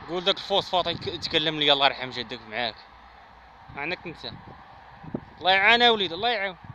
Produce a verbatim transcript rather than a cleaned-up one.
قول داك الفوسفاط يتكلم لي الله يرحم جدك معاك. عنك انت. الله يعانى وليد، الله يعاون.